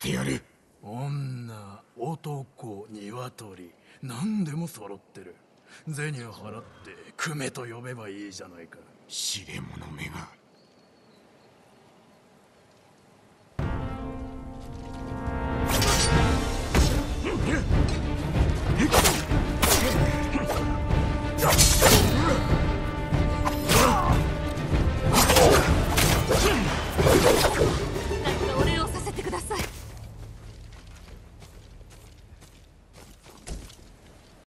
ってやる。 女、男、鶏、何でも揃ってる。銭を払ってクメと呼べばいいじゃないか。 知れ者めが